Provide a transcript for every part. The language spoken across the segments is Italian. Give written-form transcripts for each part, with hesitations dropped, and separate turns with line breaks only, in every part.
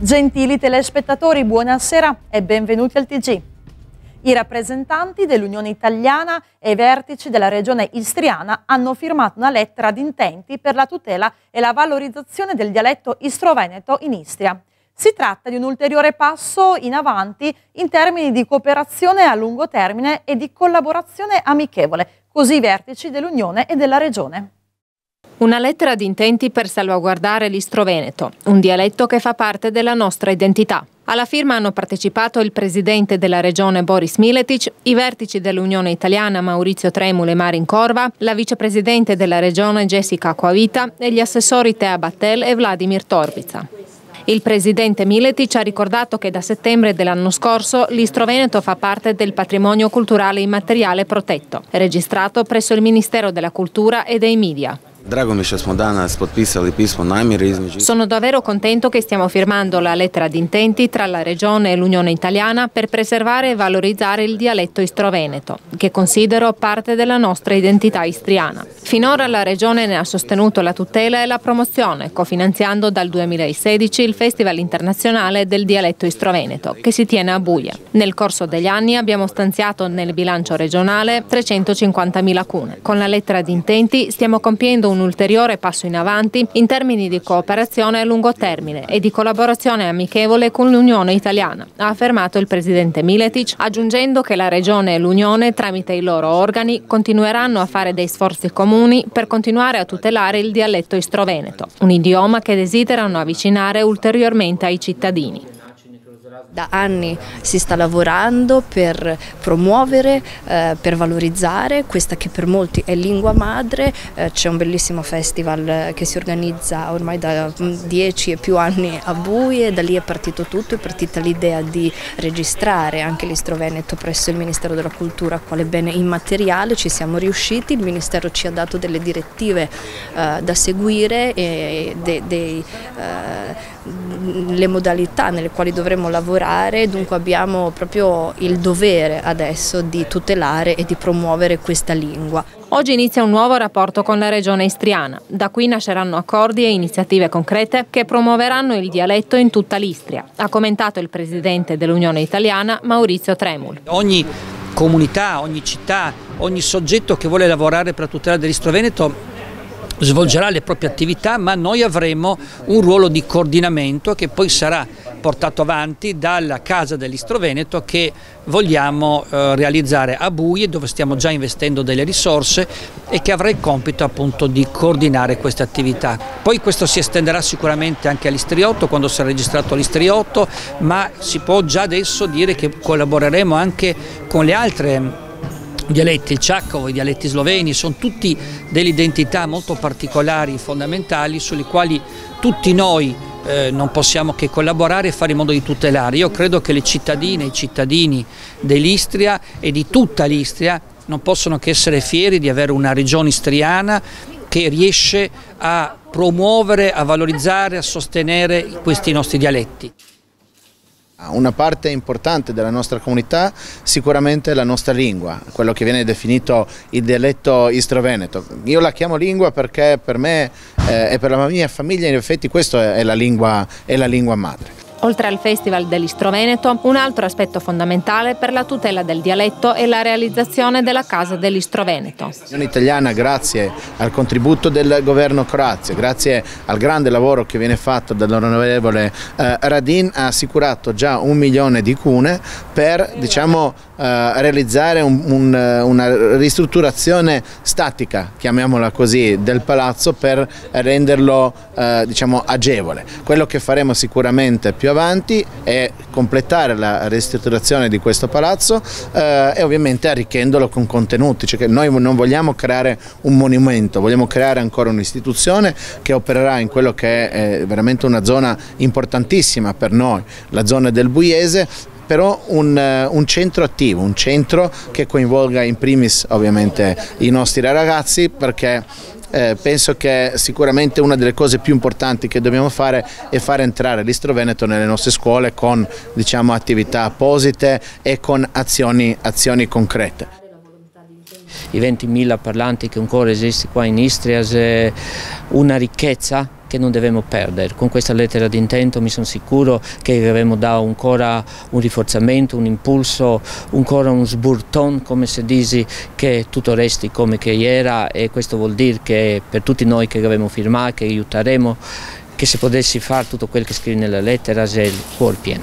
Gentili telespettatori, buonasera e benvenuti al TG. I rappresentanti dell'Unione Italiana e i vertici della regione istriana hanno firmato una lettera di intenti per la tutela e la valorizzazione del dialetto istro-veneto in Istria. Si tratta di un ulteriore passo in avanti in termini di cooperazione a lungo termine e di collaborazione amichevole, così i vertici dell'Unione e della regione.
Una lettera di intenti per salvaguardare l'istro-veneto, un dialetto che fa parte della nostra identità. Alla firma hanno partecipato il presidente della regione Boris Miletic, i vertici dell'Unione Italiana Maurizio Tremul e Marin Corva, la vicepresidente della regione Jessica Acquavita e gli assessori Tea Battel e Vladimir Torbica. Il presidente Miletic ha ricordato che da settembre dell'anno scorso l'istro-veneto fa parte del patrimonio culturale immateriale protetto, registrato presso il Ministero della Cultura e dei Media. Sono davvero contento che stiamo firmando la lettera di intenti tra la Regione e l'Unione Italiana per preservare e valorizzare il dialetto istro-veneto, che considero parte della nostra identità istriana. Finora la Regione ne ha sostenuto la tutela e la promozione, cofinanziando dal 2016 il Festival internazionale del dialetto istro-veneto, che si tiene a Buia. Nel corso degli anni abbiamo stanziato nel bilancio regionale 350.000 cune. Con la lettera di intenti stiamo compiendo un ulteriore passo in avanti in termini di cooperazione a lungo termine e di collaborazione amichevole con l'Unione Italiana, ha affermato il presidente Miletic, aggiungendo che la Regione e l'Unione, tramite i loro organi, continueranno a fare dei sforzi comuni per continuare a tutelare il dialetto istro-veneto, un idioma che desiderano avvicinare ulteriormente ai cittadini.
Da anni si sta lavorando per promuovere, per valorizzare questa che per molti è lingua madre. C'è un bellissimo festival che si organizza ormai da 10 e più anni a Buie, da lì è partito tutto, è partita l'idea di registrare anche l'istro-veneto presso il Ministero della Cultura quale bene immateriale. Ci siamo riusciti, il Ministero ci ha dato delle direttive da seguire e le modalità nelle quali dovremo lavorare, dunque abbiamo proprio il dovere adesso di tutelare e di promuovere questa lingua.
Oggi inizia un nuovo rapporto con la regione istriana. Da qui nasceranno accordi e iniziative concrete che promuoveranno il dialetto in tutta l'Istria, ha commentato il presidente dell'Unione Italiana Maurizio Tremul.
Ogni comunità, ogni città, ogni soggetto che vuole lavorare per la tutela dell'istro-veneto svolgerà le proprie attività, ma noi avremo un ruolo di coordinamento che poi sarà portato avanti dalla Casa dell'Istro-Veneto che vogliamo realizzare a Buie, dove stiamo già investendo delle risorse e che avrà il compito appunto di coordinare queste attività. Poi questo si estenderà sicuramente anche all'Istriotto quando sarà registrato l'Istriotto, ma si può già adesso dire che collaboreremo anche con le altre dialetti, il ciaccovo, i dialetti sloveni, sono tutti delle identità molto particolari, fondamentali, sulle quali tutti noi non possiamo che collaborare e fare in modo di tutelare. Io credo che le cittadine e i cittadini dell'Istria e di tutta l'Istria non possono che essere fieri di avere una regione istriana che riesce a promuovere, a valorizzare, a sostenere questi nostri dialetti.
Una parte importante della nostra comunità sicuramente è la nostra lingua, quello che viene definito il dialetto istro-veneto. Io la chiamo lingua perché per me e per la mia famiglia in effetti questa è la lingua madre.
Oltre al Festival dell'Istro-Veneto, un altro aspetto fondamentale per la tutela del dialetto è la realizzazione della Casa dell'Istro-Veneto.
L'Unione Italiana, grazie al contributo del governo croazio, grazie al grande lavoro che viene fatto dall'onorevole Radin, ha assicurato già 1 milione di cune per realizzare una ristrutturazione statica, chiamiamola così, del palazzo per renderlo agevole. Quello che faremo sicuramente più avanti è completare la ristrutturazione di questo palazzo e ovviamente arricchendolo con contenuti, cioè che noi non vogliamo creare un monumento, vogliamo creare ancora un'istituzione che opererà in quello che è veramente una zona importantissima per noi, la zona del Buiese, però un centro attivo, un centro che coinvolga in primis ovviamente i nostri ragazzi, perché penso che sicuramente una delle cose più importanti che dobbiamo fare è fare entrare l'Istro-Veneto nelle nostre scuole con attività apposite e con azioni concrete.
i 20.000 parlanti che ancora esistono qua in Istria, è una ricchezza che non dobbiamo perdere. Con questa lettera di intento mi sono sicuro che avremo dato ancora un rinforzamento, un impulso, ancora un sburton, come si dice, che tutto resti come che era, e questo vuol dire che per tutti noi che abbiamo firmato, che aiuteremo, che se potessi fare tutto quello che scrive nella lettera, è il cuore pieno.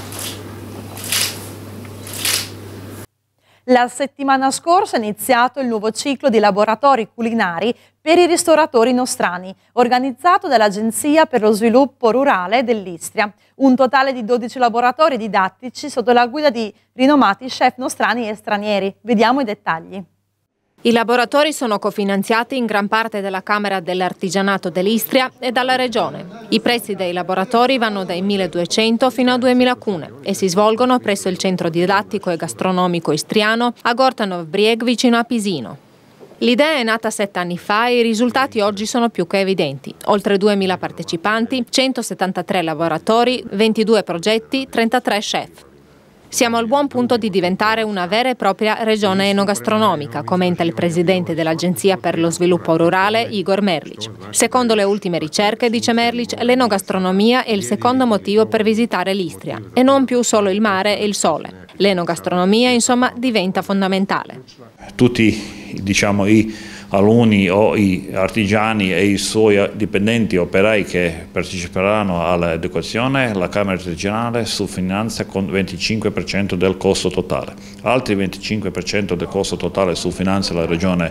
La settimana scorsa è iniziato il nuovo ciclo di laboratori culinari per i ristoratori nostrani, organizzato dall'Agenzia per lo Sviluppo Rurale dell'Istria. Un totale di 12 laboratori didattici sotto la guida di rinomati chef nostrani e stranieri. Vediamo i dettagli.
I laboratori sono cofinanziati in gran parte dalla Camera dell'Artigianato dell'Istria e dalla Regione. I prezzi dei laboratori vanno dai 1.200 fino a 2.000 cune e si svolgono presso il Centro Didattico e Gastronomico Istriano a Gortanov Brieg vicino a Pisino. L'idea è nata 7 anni fa e i risultati oggi sono più che evidenti. Oltre 2.000 partecipanti, 173 laboratori, 22 progetti, 33 chef. Siamo al buon punto di diventare una vera e propria regione enogastronomica, commenta il presidente dell'Agenzia per lo Sviluppo Rurale, Igor Merlic. Secondo le ultime ricerche, dice Merlic, l'enogastronomia è il secondo motivo per visitare l'Istria e non più solo il mare e il sole. L'enogastronomia, insomma, diventa fondamentale.
Tutti, diciamo, i alunni o i artigiani e i suoi dipendenti operai che parteciperanno all'educazione, la Camera regionale finanzia con 25% del costo totale. Altri 25% del costo totale finanzia la regione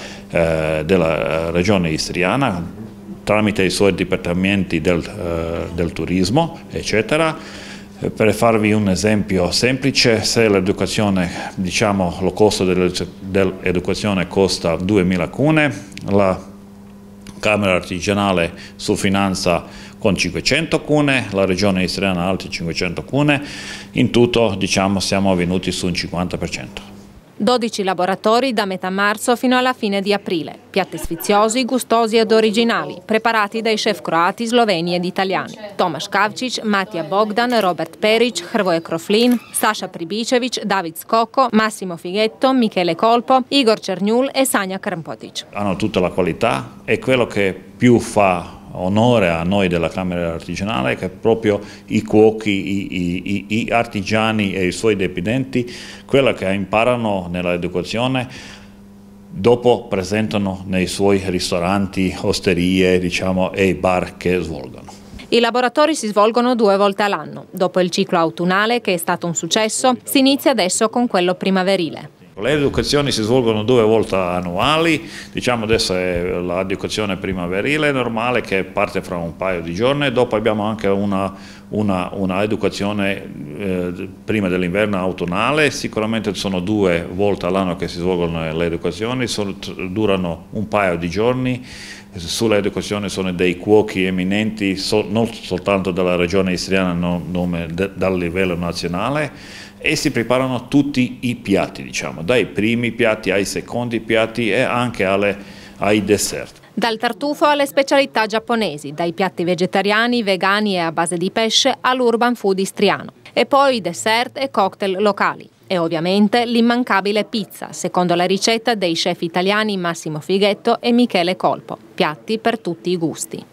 della regione istriana tramite i suoi dipartimenti del turismo, eccetera. Per farvi un esempio semplice, se l'educazione, diciamo, lo costo dell'educazione costa 2.000 cune, la Camera artigianale finanzia con 500 cune, la regione istriana altri 500 cune, in tutto, diciamo, siamo venuti su un 50%.
12 laboratori da metà marzo fino alla fine di aprile. Piatti sfiziosi, gustosi ed originali, preparati dai chef croati, sloveni ed italiani. Tomaš Kavčić, Matija Bogdan, Robert Perić, Hrvoje Kroflin, Saša Pribičević, David Scocco, Massimo Fighetto, Michele Colpo, Igor Černjul e Sanja Krmpotić.
Hanno tutta la qualità e quello che più fa onore a noi della Camera artigianale, che proprio i cuochi, i artigiani e i suoi dipendenti, quello che imparano nell'educazione, dopo presentano nei suoi ristoranti, osterie, diciamo, e bar che svolgono.
I laboratori si svolgono 2 volte all'anno. Dopo il ciclo autunnale, che è stato un successo, si inizia adesso con quello primaverile.
Le educazioni si svolgono 2 volte annuali, diciamo adesso è l'educazione primaverile normale che parte fra un paio di giorni, dopo abbiamo anche una educazione prima dell'inverno autunnale, sicuramente sono 2 volte all'anno che si svolgono le educazioni, durano un paio di giorni. Sulle educazioni sono dei cuochi eminenti, non soltanto dalla regione istriana, dal livello nazionale, e si preparano tutti i piatti, diciamo, dai primi piatti ai secondi piatti e anche ai dessert.
Dal tartufo alle specialità giapponesi, dai piatti vegetariani, vegani e a base di pesce all'urban food istriano. E poi dessert e cocktail locali. E ovviamente l'immancabile pizza, secondo la ricetta dei chef italiani Massimo Fighetto e Michele Colpo. Piatti per tutti i gusti.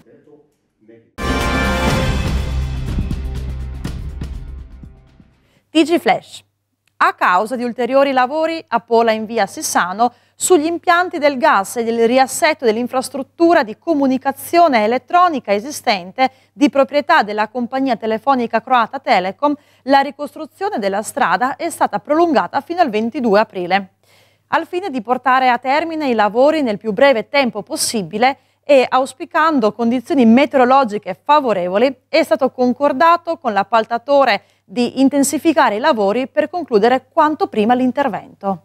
TG Flash. A causa di ulteriori lavori a Pola in via Sissano sugli impianti del gas e del riassetto dell'infrastruttura di comunicazione elettronica esistente di proprietà della compagnia telefonica croata Telecom, la ricostruzione della strada è stata prolungata fino al 22 aprile. Al fine di portare a termine i lavori nel più breve tempo possibile e auspicando condizioni meteorologiche favorevoli, è stato concordato con l'appaltatore di intensificare i lavori per concludere quanto prima l'intervento.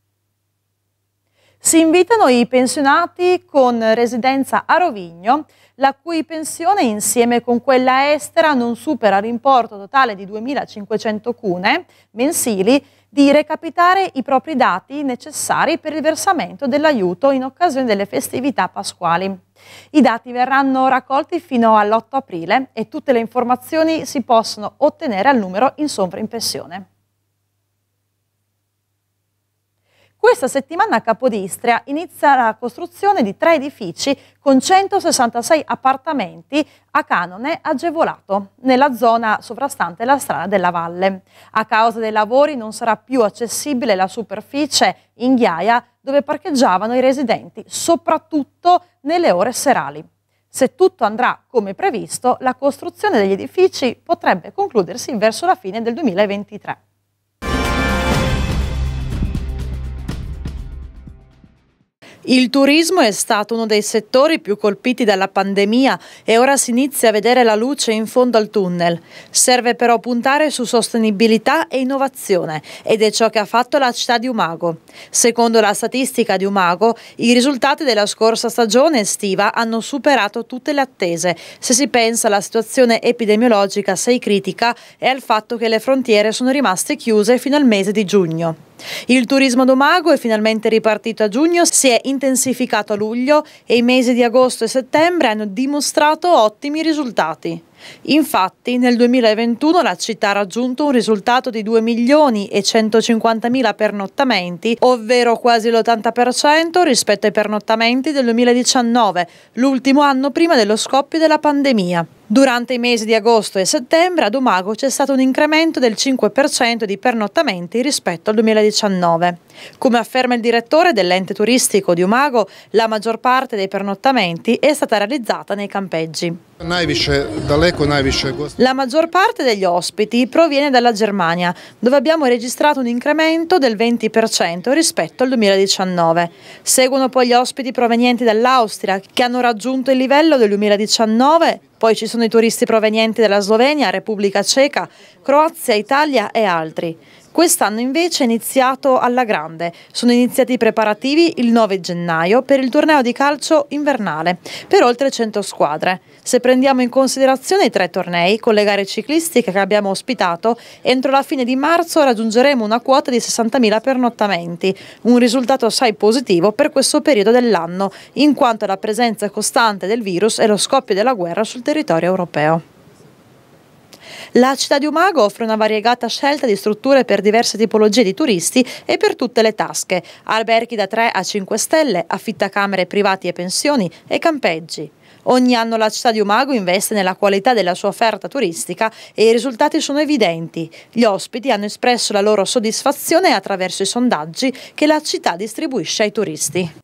Si invitano i pensionati con residenza a Rovigno, la cui pensione insieme con quella estera non supera l'importo totale di 2.500 cune mensili, di recapitare i propri dati necessari per il versamento dell'aiuto in occasione delle festività pasquali. I dati verranno raccolti fino all'8 aprile e tutte le informazioni si possono ottenere al numero in sovraimpressione. Questa settimana a Capodistria inizia la costruzione di 3 edifici con 166 appartamenti a canone agevolato nella zona sovrastante la strada della Valle. A causa dei lavori non sarà più accessibile la superficie in ghiaia dove parcheggiavano i residenti, soprattutto nelle ore serali. Se tutto andrà come previsto, la costruzione degli edifici potrebbe concludersi verso la fine del 2023. Il turismo è stato uno dei settori più colpiti dalla pandemia e ora si inizia a vedere la luce in fondo al tunnel. Serve però puntare su sostenibilità e innovazione ed è ciò che ha fatto la città di Umago. Secondo la statistica di Umago, i risultati della scorsa stagione estiva hanno superato tutte le attese, se si pensa alla situazione epidemiologica assai critica e al fatto che le frontiere sono rimaste chiuse fino al mese di giugno. Il turismo d'Umago è finalmente ripartito a giugno, si è intensificato a luglio e i mesi di agosto e settembre hanno dimostrato ottimi risultati. Infatti nel 2021 la città ha raggiunto un risultato di 2.150.000 pernottamenti, ovvero quasi l'80% rispetto ai pernottamenti del 2019, l'ultimo anno prima dello scoppio della pandemia. Durante i mesi di agosto e settembre ad Umago c'è stato un incremento del 5% di pernottamenti rispetto al 2019. Come afferma il direttore dell'ente turistico di Umago, la maggior parte dei pernottamenti è stata realizzata nei campeggi. La maggior parte degli ospiti proviene dalla Germania, dove abbiamo registrato un incremento del 20% rispetto al 2019. Seguono poi gli ospiti provenienti dall'Austria, che hanno raggiunto il livello del 2019, poi ci sono i turisti provenienti dalla Slovenia, Repubblica Ceca, Croazia, Italia e altri. Quest'anno invece è iniziato alla grande. Sono iniziati i preparativi il 9 gennaio per il torneo di calcio invernale per oltre 100 squadre. Se prendiamo in considerazione i 3 tornei con le gare ciclistiche che abbiamo ospitato, entro la fine di marzo raggiungeremo una quota di 60.000 pernottamenti, un risultato assai positivo per questo periodo dell'anno, in quanto la presenza costante del virus e lo scoppio della guerra sul territorio europeo. La città di Umago offre una variegata scelta di strutture per diverse tipologie di turisti e per tutte le tasche, alberghi da 3 a 5 stelle, affittacamere privati e pensioni e campeggi. Ogni anno la città di Umago investe nella qualità della sua offerta turistica e i risultati sono evidenti. Gli ospiti hanno espresso la loro soddisfazione attraverso i sondaggi che la città distribuisce ai turisti.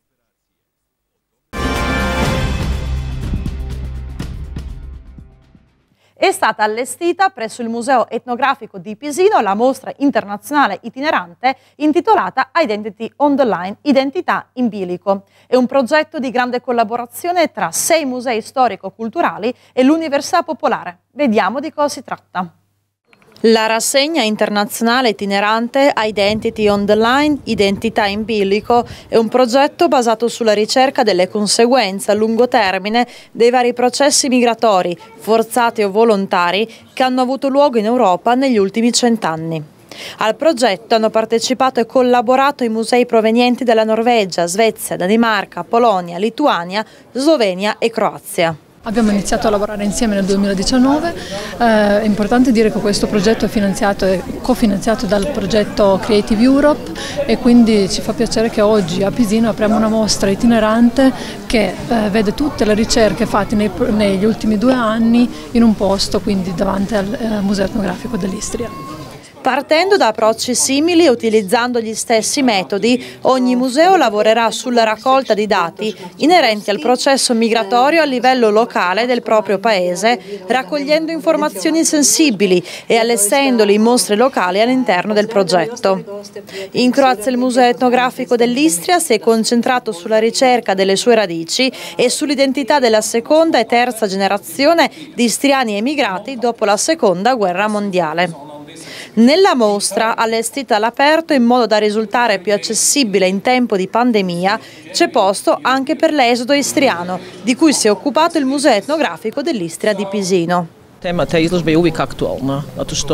È stata allestita presso il Museo Etnografico di Pisino la mostra internazionale itinerante intitolata Identity on the Line, Identità in bilico. È un progetto di grande collaborazione tra 6 musei storico-culturali e l'Università Popolare. Vediamo di cosa si tratta. La rassegna internazionale itinerante Identity on the Line, Identità in bilico, è un progetto basato sulla ricerca delle conseguenze a lungo termine dei vari processi migratori, forzati o volontari, che hanno avuto luogo in Europa negli ultimi 100 anni. Al progetto hanno partecipato e collaborato i musei provenienti dalla Norvegia, Svezia, Danimarca, Polonia, Lituania, Slovenia e Croazia.
Abbiamo iniziato a lavorare insieme nel 2019, è importante dire che questo progetto è finanziato e cofinanziato dal progetto Creative Europe e quindi ci fa piacere che oggi a Pisino apriamo una mostra itinerante che vede tutte le ricerche fatte negli ultimi 2 anni in un posto, quindi davanti al Museo Etnografico dell'Istria.
Partendo da approcci simili e utilizzando gli stessi metodi, ogni museo lavorerà sulla raccolta di dati inerenti al processo migratorio a livello locale del proprio paese, raccogliendo informazioni sensibili e allestendoli in mostre locali all'interno del progetto. In Croazia il Museo Etnografico dell'Istria si è concentrato sulla ricerca delle sue radici e sull'identità della seconda e terza generazione di istriani emigrati dopo la Seconda Guerra Mondiale. Nella mostra, allestita all'aperto in modo da risultare più accessibile in tempo di pandemia, c'è posto anche per l'esodo istriano, di cui si è occupato il Museo Etnografico dell'Istria di Pisino.
Tema te izložbe je uvijek aktualna, zato što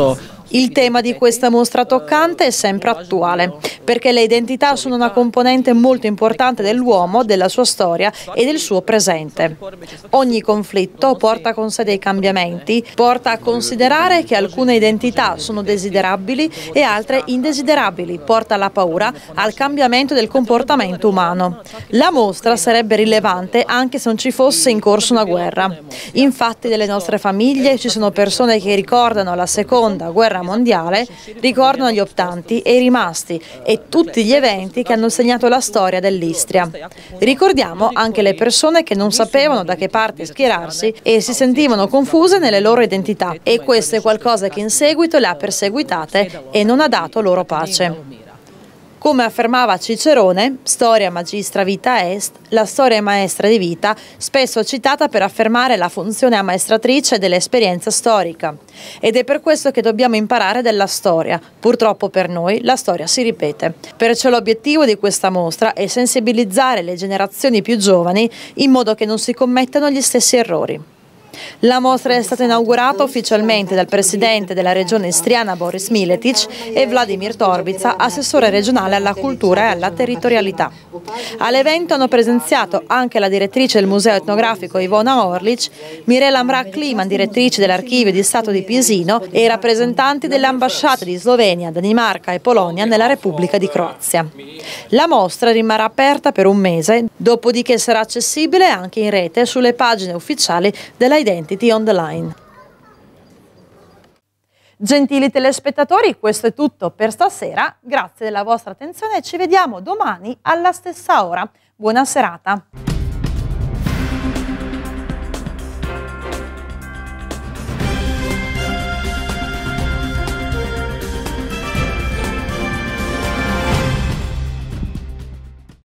Il tema di questa mostra toccante è sempre attuale, perché le identità sono una componente molto importante dell'uomo, della sua storia e del suo presente. Ogni conflitto porta con sé dei cambiamenti, porta a considerare che alcune identità sono desiderabili e altre indesiderabili, porta alla paura, al cambiamento del comportamento umano. La mostra sarebbe rilevante anche se non ci fosse in corso una guerra. Infatti nelle nostre famiglie ci sono persone che ricordano la seconda guerra mondiale, ricordano gli optanti e i rimasti e tutti gli eventi che hanno segnato la storia dell'Istria. Ricordiamo anche le persone che non sapevano da che parte schierarsi e si sentivano confuse nelle loro identità, e questo è qualcosa che in seguito le ha perseguitate e non ha dato loro pace. Come affermava Cicerone, storia magistra vita est, la storia è maestra di vita, spesso citata per affermare la funzione ammaestratrice dell'esperienza storica. Ed è per questo che dobbiamo imparare dalla storia. Purtroppo per noi la storia si ripete. Perciò l'obiettivo di questa mostra è sensibilizzare le generazioni più giovani in modo che non si commettano gli stessi errori. La mostra è stata inaugurata ufficialmente dal presidente della regione istriana Boris Miletic e Vladimir Torbica, assessore regionale alla cultura e alla territorialità. All'evento hanno presenziato anche la direttrice del Museo etnografico Ivona Orlic, Mirela Mrak-Kliman, direttrice dell'Archivio di Stato di Pisino, e i rappresentanti delle ambasciate di Slovenia, Danimarca e Polonia nella Repubblica di Croazia. La mostra rimarrà aperta per un mese, dopodiché sarà accessibile anche in rete sulle pagine ufficiali della Identity on the Line. Gentili telespettatori, questo è tutto per stasera. Grazie della vostra attenzione e ci vediamo domani alla stessa ora. Buona serata.